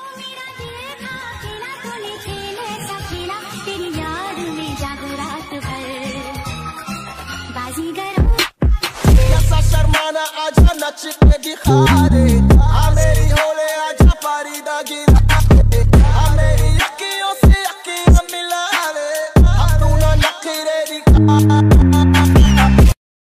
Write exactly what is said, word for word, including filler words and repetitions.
बाजीगर कैसा शर्माना, आजा नच के दिखा दे।